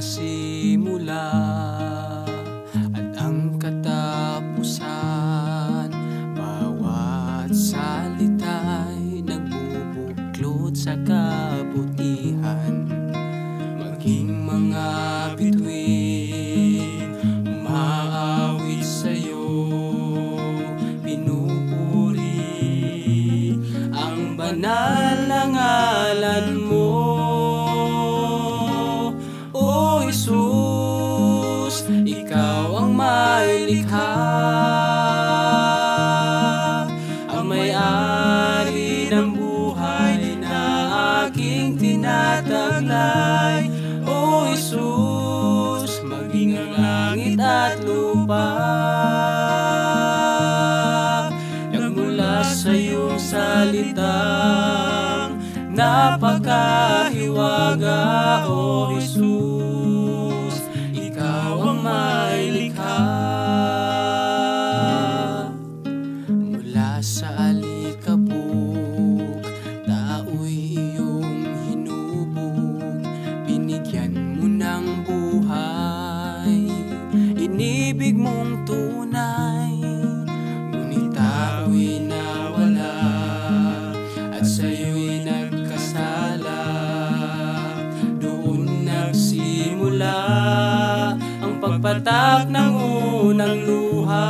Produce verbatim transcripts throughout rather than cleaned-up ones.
simula at ang katapusan. Bawat salita'y nagbubuklod sa kabutihan. Maging mga bituin umaawit sa'yo, pinupuri ang banal na ngalan mo. O Jesus, ikaw ang may likha, ang may-ari ng buhay na aking tinataglay. O Jesus, maging ang langit at lupa nagmula sa iyong salitang napakahiwaga. O Jesus, ikaw ang may likha. Mula sa alikabok, tao'y iyong hinubog, binigyan mo ng buhay, inibig mong tunay. Ngunit tao'y nawala at sa'yo'y nagkasala. Doon nagsimula ang pagpatak ng unang luha.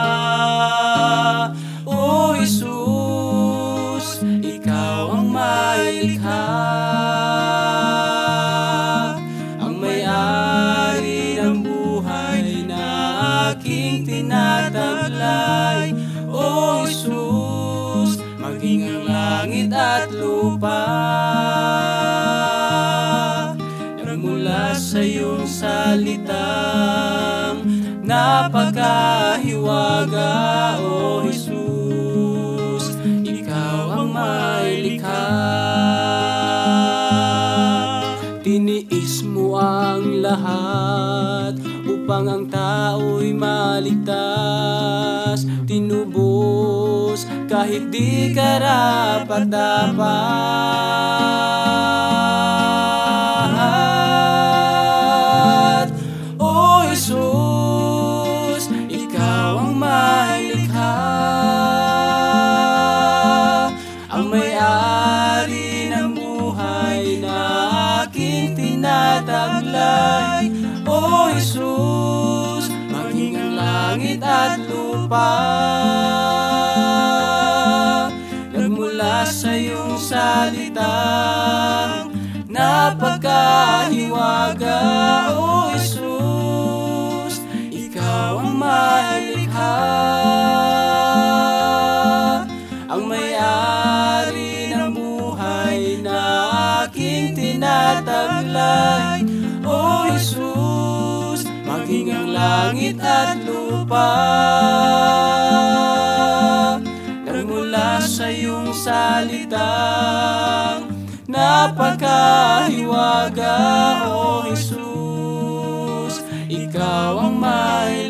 O Jesus, ikaw ang may likha, ang may-ari ng buhay na aking tinataglay. O Jesus, maging ang langit at lupa nagmula sa iyong salitang napakahiwaga. O Jesus, ikaw ang may likha. Tiniis mo ang lahat upang ang tao'y maligtas. Tinubos kahit di karapat-dapat. O Jesus, ikaw ang may likha, ang may-ari ng buhay na aking tinataglay. O Jesus, maging ang langit at lupa nagmula sa iyong salitang napakahiwaga. O Jesus, ikaw ang may likha, ang may-ari ng buhay na aking tinataglay. O Jesus, maging ang langit at lupa nagmula sa iyong salitang napakahiwaga. O Jesus, ikaw ang may